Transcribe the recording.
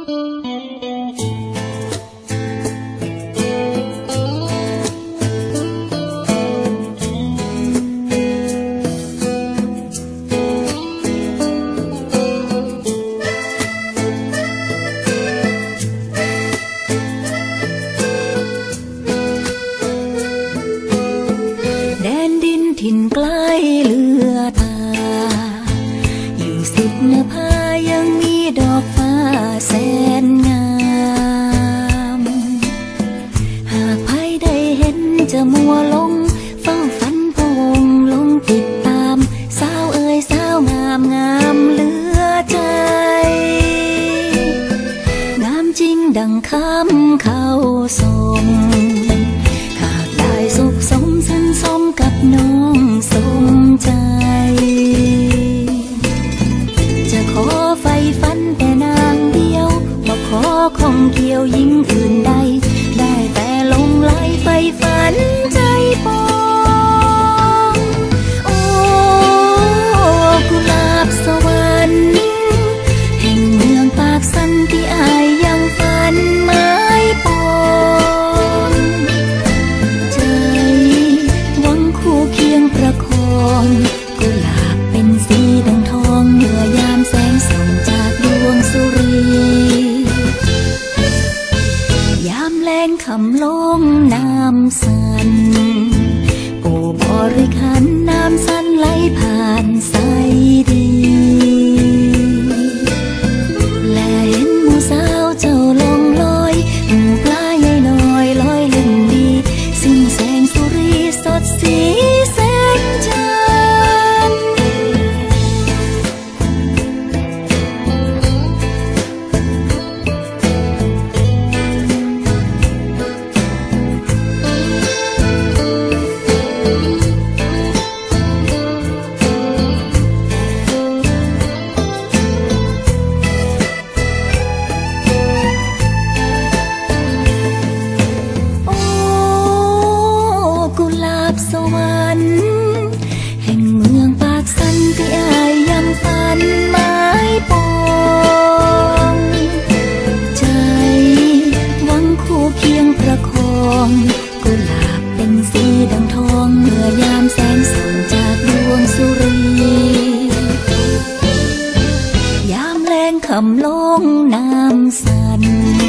ถิ่นใกล้เลือตาอยู่สุดนภายังมีดอกฟ้าแสนงามหากใครได้เห็นจะมัวลงเฝ้าฝันพวงลงติดตามสาวเอ๋ยสาวงามงามเหลือใจงามจริงดังคำเขาส่งหากได้สุขสมสันสมกับน้องสมใจจะขอไฟฝันแต่นางเดียวบ่ขอของเกี่ยวหญิงอื่นใดได้แต่ลงไหลไฟฝันใจปองโอ้กุหลาบสวรรค์แห่งเมืองปากสันที่อายยังฝันหมายปองใจหวังคู่เคียงประคองกุหลาบเป็นสีดังทองเมื่อยามแสงส่องจากดวงสุรียามแลงคำลงน้ำสันโอ้บริขันน้ำสันไหลผ่านใสดีและเห็นหมู่สาวเจ้าลงลอยหมู่ปลาใหญ่น้อยลอยเล่นดีสิ้นแสงสุรีสดสีแสงจันทร์กุหลาบสวรรค์แห่งเมืองปากสันที่อายยังฝันหมายปองใจหวังคู่เคียงประคองกุหลาบเป็นสีดังทองเมื่อยามแสงส่องจากดวงสุรียามแลงคำลงน้ำสัน